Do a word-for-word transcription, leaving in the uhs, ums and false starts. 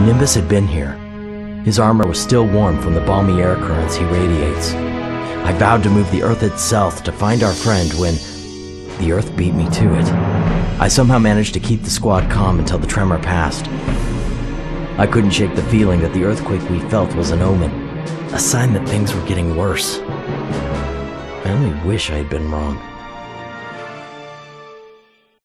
Nimbus had been here. His armor was still warm from the balmy air currents he radiates. I vowed to move the Earth itself to find our friend when the Earth beat me to it. I somehow managed to keep the squad calm until the tremor passed. I couldn't shake the feeling that the earthquake we felt was an omen, a sign that things were getting worse. I only wish I had been wrong.